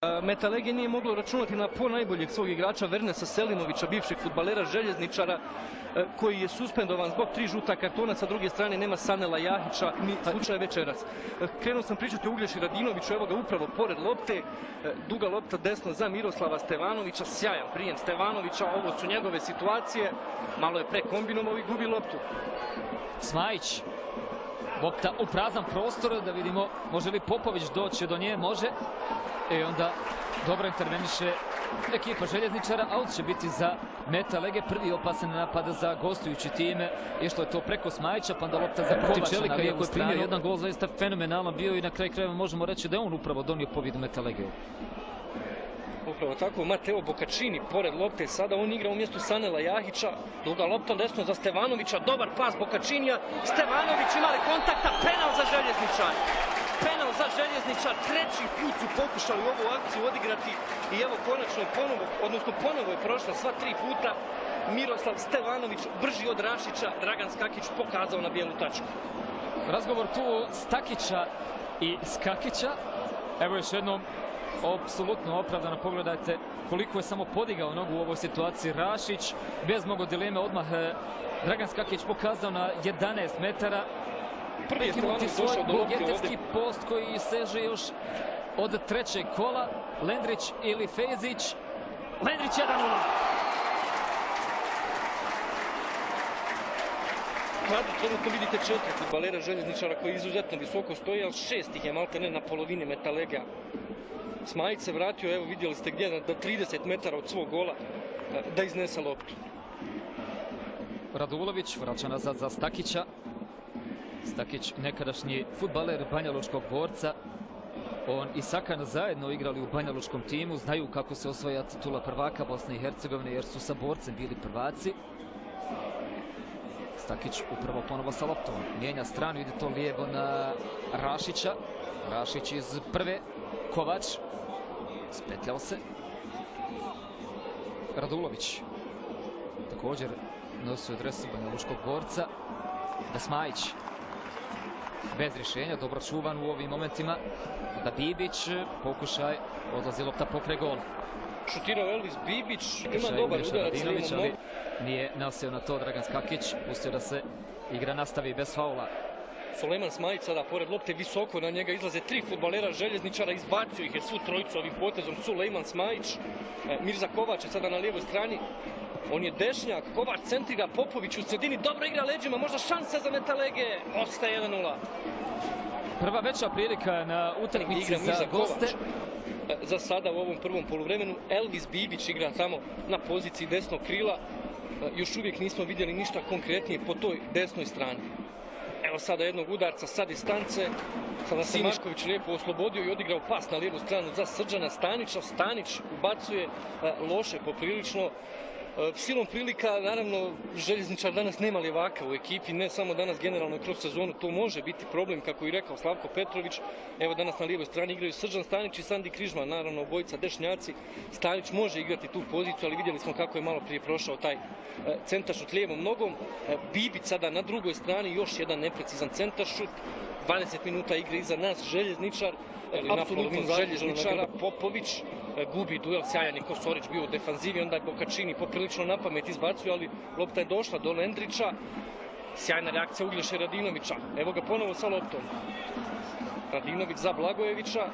Metalege nije moglo računati na ponajboljeg svog igrača Vernesa Selimovića, bivšeg fudbalera Željezničara, koji je suspendovan zbog 3 žuta kartona. Sa druge strane nema Sanela Jahića, ni slučaj večeras. Krenuo sam pričati o Uglješi Radinoviću, evo ga upravo pored lopte. Duga lopta desno za Miroslava Stevanovića, sjajan prijem Stevanovića, ovo su njegove situacije. Malo je prekombinovao i gubi loptu. Smajić, lopta u prazan prostor, da vidimo može li Popović doći do nje, može. I onda dobro interveniše ekipa Željezničara, out će biti za Metalege, prvi opasan napad za gostujući tim. Išlo je to preko Smajića, pa onda lopta za Kovača na lijevu stranu. Primio jedan gol, zaista fenomenalan bio i na kraju krajeva možemo reći da je on upravo donio pobjedu Metalege. Upravo tako, Mateo Bocaccini pored lopte, sada on igra umjesto Sanela Jahića. Duga lopta desno za Stevanovića, dobar pas Bocaccinija. Stevanović imali kontakta, penal za Željezničar. Penal za Željezničar, treći put su pokušali ovu akciju odigrati i evo konačno ponovo je prošla sva 3 puta. Miroslav Stevanović brži od Rašića, Dragan Skakić pokazao na bijelu tačku. Razgovor tu Stakića i Skakića, evo još jednom apsolutno opravdano, pogledajte koliko je samo podigao nogu u ovoj situaciji Rašić, bez mnogo dileme odmah Dragan Skakić pokazao na 11 metara. Prvi je Stevanović došao do lopte ovdje. Post koji seže još od 3. kola. Lendrić ili Fejzić. Lendrić 1-0. Trenutno vidite 4 fudbalera Željezničara koji izuzetno visoko stoji, ali 6 ih je maltene na polovini Metalega. Smajić se vratio, evo vidjeli ste gdje, do 30 metara od svog gola da iznese loptu. Radulović vraća nazad za Stakića. Stakić, nekadašnji fudbaler banjalučkog Borca. On i Sakan zajedno igrali u banjalučkom timu, znaju kako se osvaja titula prvaka Bosne i Hercegovine jer su sa Borcem bili prvaci. Stakić upravo ponovo sa loptom, mijenja stranu, ide to lijevo na Rašića. Rašić iz prve, Kovač, spetljao se. Radulović, također nosio dresu banjalučkog Borca. Da Smajić, bez rješenja, dobro čuvan u ovim momentima. Da Bibić, pokušaj, odlazi lopta pokraj gola. Šutirao Elvis Bibić, ima dobar udarac lijevom nogom. Nije nasio na to Dragan Skakić, pustio da se igra nastavi bez faula. Sulejman Smajić sada pored lopte, visoko na njega izlaze 3 fudbalera Željezničara, izbacio ih je svu trojicu ovim potezom. Sulejman Smajić, Mirza Kovač je sada na lijevoj strani. On je dešnjak, Kovač centriga, Popović u sredini, dobro igra leđima, možda šansa za Metalege, ostaje 1-0. Prva veća prilika na utakmici za goste. Za sada u ovom prvom poluvremenu Elvis Bibić igra tamo na poziciji desnog krila. Još uvijek nismo vidjeli ništa konkretnije po toj desnoj strani. Evo sada jednog udarca sa distance. Sada se Mašković lijepo oslobodio i odigrao pas na lijevu stranu za Srđana Stanića. Stanić ubacuje loše poprilično. Silom prilika, naravno, Željezničar danas nema lijevaka u ekipi, ne samo danas, generalno kroz sezonu, to može biti problem, kako i rekao Slavko Petrović. Evo danas na lijevoj strani igraju Srđan Stanić i Sandi Križman, naravno obojica dešnjaci. Stanić može igrati tu poziciju, ali vidjeli smo kako je malo prije prošao taj centaršut lijevom nogom. Bibić sada na drugoj strani, još jedan neprecizan centaršut. 20 minuta igre iza nas, Željezničar, apsolutno Željezničara. Popović gubi duel, sjajan je Kosorić bio u defanzivi, onda je Boccaccini poprilično na pamet izbacio, ali lopta je došla do Lendrića. Sjajna reakcija Uglješe Radinovića, evo ga ponovo sa loptom. Radinović za Blagojevića.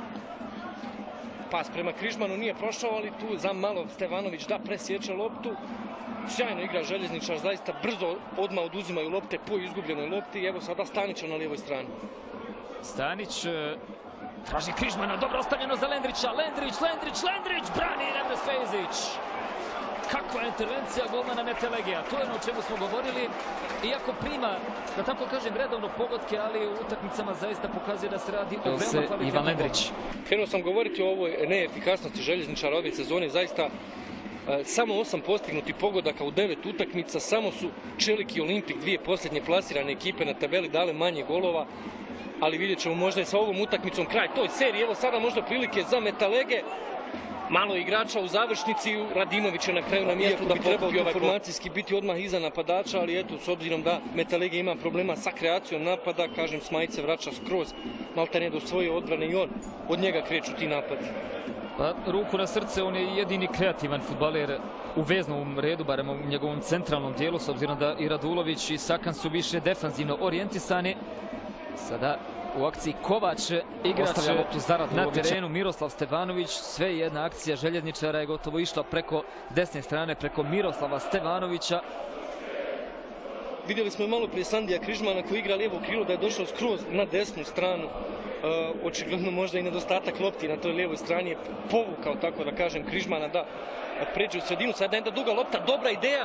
Pas prema Križmanu nije prošao, ali tu za malo Stevanović da presječe loptu. Sjajno igra Željezničar, zaista brzo odmah oduzimaju lopte po izgubljenoj lopti. Evo sada Stanića na lijevoj strani. Stanić traži Križmana, dobro ostavljeno za Lendrića. Lendrić, brani Nebres Fejzić. Kakva je intervencija golmana Metelegija, to je ono o čemu smo govorili. Iako prima, da tako kažem, redovno pogodke, ali u utakmicama zaista pokazuje da se radi o veoma kvalitetnom golmanu. Krenuo sam govoriti o ovoj neefikasnosti Željezničara ove sezone, zaista samo 8 postignutih pogodaka u 9 utakmica, samo su Čelik i Olimpik, dvije posljednje plasirane ekipe na tabeli, dale manje golova, ali vidjet ćemo možda i sa ovom utakmicom kraj toj seriji. Evo sada možda prilike za Metalege, malo igrača u završnici, Radinović je na kraju na mjestu da bi trebao formacijski biti odmah iza napadača, ali eto, s obzirom da Metalege ima problema sa kreacijom napada, kažem, Smajić se vraća skroz maltene do svoje odbrane i od njega kreću ti napadi. Pa, ruku na srce, on je jedini kreativan fudbaler u veznom redu, barem u njegovom centralnom dijelu, s obzirom da i Radulović i Sakan su više defanzivno orijentisani. Sada u akciji Kovač, igrač na terenu, Miroslav Stevanović. Sve jedna akcija željezničara je gotovo išla preko desne strane, preko Miroslava Stevanovića. Vidjeli smo i malo prije Sandija Križmana koji igra lijevo krilo, da je došao skroz na desnu stranu. Očigledno možda i nedostatak lopti na toj lijevoj strani je povukao, tako da kažem, Križmana da pređe u sredinu. Sada jedna duga lopta, dobra ideja.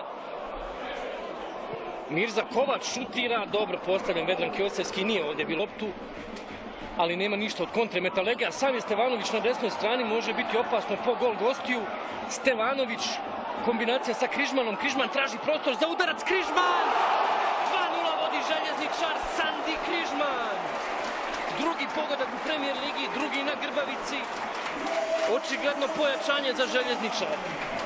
Mirza Kovač šutira, dobro postavljen, Vedran Kjosevski nije ovdje bi loptu, ali nema ništa od kontre Metalegija. Sam je Stevanović na desnoj strani, može biti opasno po gol gostiju. Stevanović, kombinacija sa Križmanom, Križman traži prostor za udarac, Križman! 2:0 vodi željezničar, Sandi Križman! Drugi pogodak u Premier ligi, drugi na Grbavici. Očigledno pojačanje za željezničar.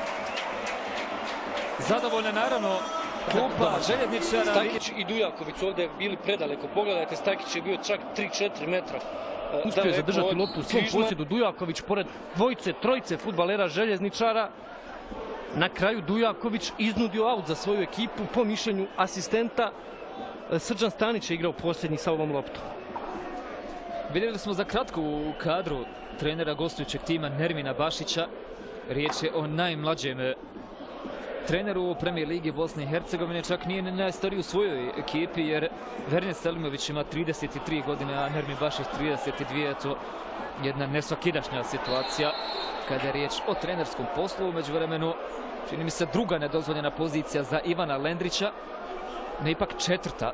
Zadovoljno naravno klupa željezničara. Stakić i Dujaković su ovdje bili predaleko. Pogledajte, Stakić je bio čak 3-4 metra. Uspio je zadržati loptu u svom posjedu. Dujaković pored dvojice, trojice fudbalera željezničara. Na kraju Dujaković iznudio aut za svoju ekipu. Po mišljenju asistenta, Srđan Stanić je igrao posljednji sa ovom loptom. Vidjeli smo za kratko u kadru trenera gostujućeg tima Nermina Bašića. Riječ je o najmlađem treneru u Premier ligi Bosne i Hercegovine, čak nije najstariji u svojoj ekipi, jer Vernje Selimović ima 33 godine, a Nermin Bašić 32. Eto, jedna nesvakidašnja situacija kada je riječ o trenerskom poslu. U međuvremenu, čini mi se, druga nedozvoljena pozicija za Ivana Lendrića, ne ipak četvrta.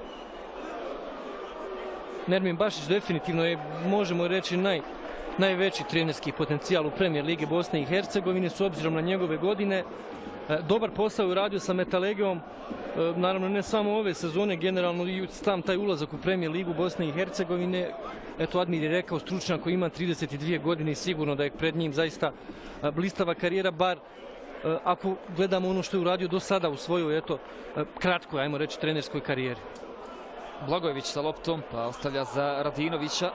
Nermin Bašić definitivno je, možemo reći, najveći trenerski potencijal u Premier ligi Bosne i Hercegovine, s obzirom na njegove godine. Dobar posao je uradio sa Metalegijom, naravno ne samo ove sezone, generalno i sam taj ulazak u Premier ligu Bosne i Hercegovine. Eto, Admir je rekao, stručnjak koji ima 32 godine i sigurno da je pred njim zaista blistava karijera, bar ako gledamo ono što je uradio do sada u svojoj, eto, kratkoj, ajmo reći, trenerskoj karijeri. Blagojević sa loptom, pa ostavlja za Radinovića.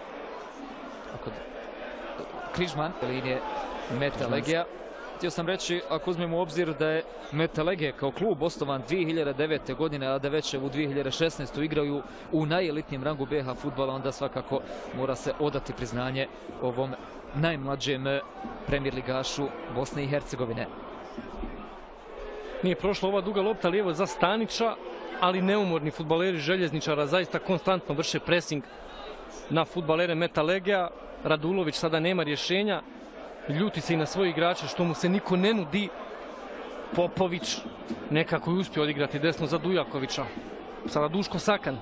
Križman, linije Metalegija. Htio sam reći, ako uzmemo u obzir da je Metalegija kao klub osnovan 2009. godine, a da već u 2016. igraju u najelitnijem rangu BH fudbala, onda svakako mora se odati priznanje ovom najmlađem premier ligašu Bosne i Hercegovine. Nije prošla ova duga lopta lijevo za Stanića, ali neumorni fudbaleri željezničara zaista konstantno vrše presing na fudbalere Metalegija. Radulović sada nema rješenja. Ljuti se i na svoje igrače što mu se niko ne nudi. Popović nekako je uspio odigrati desno za Dujakovića. Sada Duško Sakan.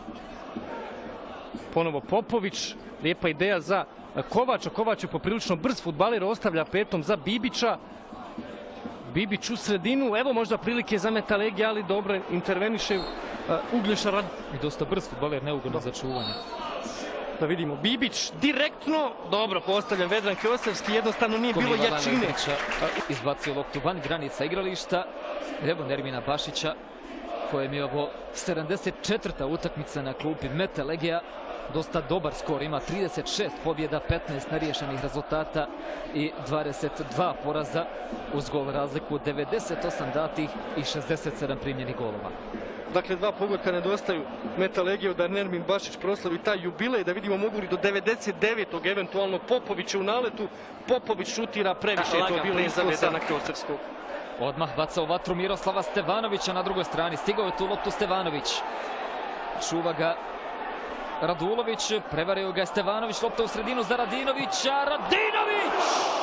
Ponovo Popović. Lijepa ideja za Kovača. Kovač je poprilično brz fudbaler, ostavlja petom za Bibića. Bibić u sredinu. Evo možda prilike za Metalegija, ali dobro interveniše Uglješa Rad. I dosta brz fudbaler, neugodno za čuvanje. Da vidimo, Bibić direktno, dobro postavljen, Vedran Kjosevski, jednostavno nije bilo jačine. Izbacio loptu van granica igrališta, evo Nermina Bašića, kojem je ovo 74. utakmica na klupi Metalegija. Dosta dobar skor, ima 36 pobjeda, 15 neriješenih rezultata i 22 poraza, uz gol razliku 98 datih i 67 primljenih golova. Dakle, dva pogotka nedostaju Metalegiju da Nermin Bašić proslavi taj jubilej, da vidimo mogu li do 99. eventualno Popović u naletu. Popović šutira, previše je to bilo iza Vedrana Kjosevskog. Odmah bacao vatru Miroslava Stevanovića na drugoj strani, stigao je tu loptu Stevanović. Čuva ga Radulović, prevario ga je Stevanović, lopta u sredinu za Radinovića, Radinović!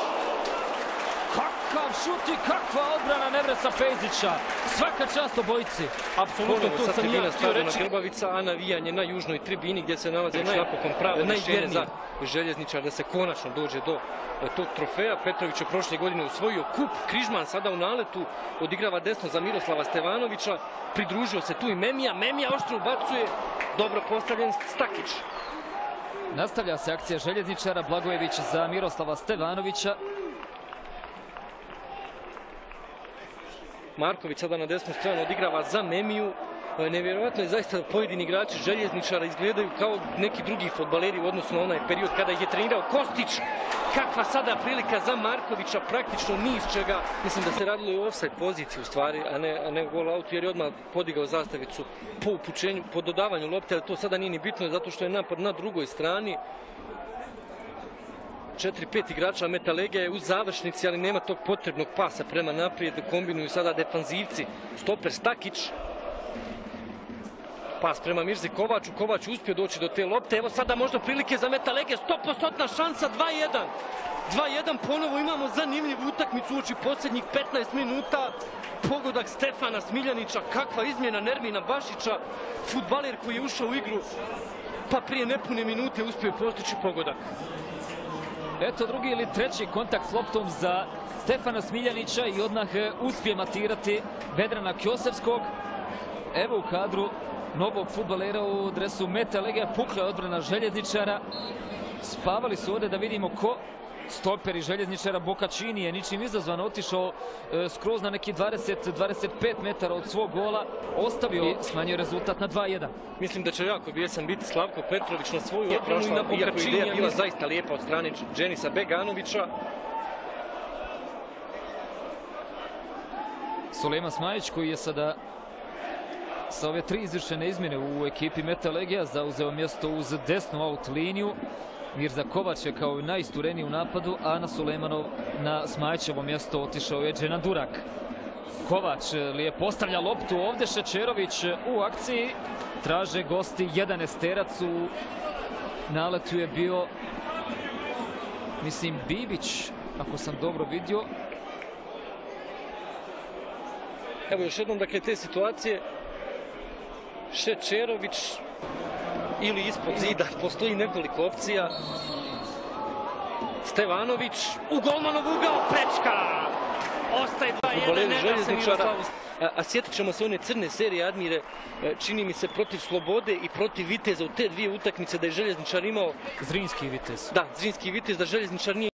Kakav šut i kakva odbrana Nevresa Pejzića. Svaka čast obojici. Apsolutno, to sam ja htio reći. Grbavica, a navijanje na južnoj tribini gdje se nalaze napokon pravo rješenje za željezničar da se konačno dođe do tog trofeja. Petrović je prošle godine usvojio kup. Križman sada u naletu odigrava desno za Miroslava Stevanovića. Pridružio se tu i Memija. Memija oštro ubacuje. Dobro postavljen Stakić. Nastavlja se akcija željezničara. Blagojević za Miroslava Stevanovića. Marković sada na desnu stranu odigrava za Memiju. Nevjerojatno je zaista pojedini igrači Željezničara izgledaju kao neki drugi fudbaleri u odnosu na onaj period kada ih je trenirao Kostić. Kakva sada prilika za Markovića, praktično ni iz čega. Mislim da se radilo i o offside poziciji u stvari, a ne gol out, jer je odmah podigao zastavicu po upućenju, po dodavanju lopte, ali to sada nije ni bitno zato što je napad na drugoj strani. 4-5 igrača Metalegija je u završnici, ali nema tog potrebnog pasa prema naprijed. Kombinuju sada defanzivci. Stoper Stakić. Pas prema Mirzi Kovaču. Kovač uspio doći do te lopte. Evo sada možda prilike za Metalegija. 100% šansa. 2-1. 2-1. Ponovo imamo zanimljivu utakmicu uoči posljednjih 15 minuta. Pogodak Stefana Smiljanića. Kakva izmjena Nermina Bašića. Fudbaler koji je ušao u igru pa prije nepune minute uspio postići pogodak. Eto drugi ili treći kontakt s loptom za Stefana Smiljanića i odmah uspije matirati Vedrana Kjosevskog. Evo u kadru novog fudbalera u dresu Metalegija, pukla je odbrana Željezničara. Spavali su ovdje da vidimo ko. Stoper i Željezničara Bokačini je ničim izazvan otišao skroz na neki 20-25 metara od svog gola. Ostavio i smanjio rezultat na 2-1. Mislim da će jako bijesan biti Slavko Petrović na svoju odbranu i na Bokačini. Ideja bila zaista lijepa od strane Dženisa Beganovića. Sulejman Smajić koji je sada sa ove 3 izvršene izmjene u ekipi Metalegija zauzeo mjesto uz desnu out liniju. Mirza Kovač je kao najistureniji u napadu, a na Smajićevo mjesto otišao je Dženan Durak. Kovač lijep postavlja loptu ovdje, Šećerović u akciji. Traže gosti jedan esterac, u naletu je bio, mislim, Bibić, ako sam dobro vidio. Evo još jednom, dakle, te situacije. Šećerović ili ispod zida, postoji nekoliko opcija. Stevanović u golmanov ugao, prečka! Ostaje 2-1, Željezničara. A sjetit ćemo se one crne serije, Admire, čini mi se protiv Slobode i protiv Viteza u te dvije utakmice da je Željezničar imao... Zrinski Vitez. Da, Zrinski Vitez, da Željezničar nije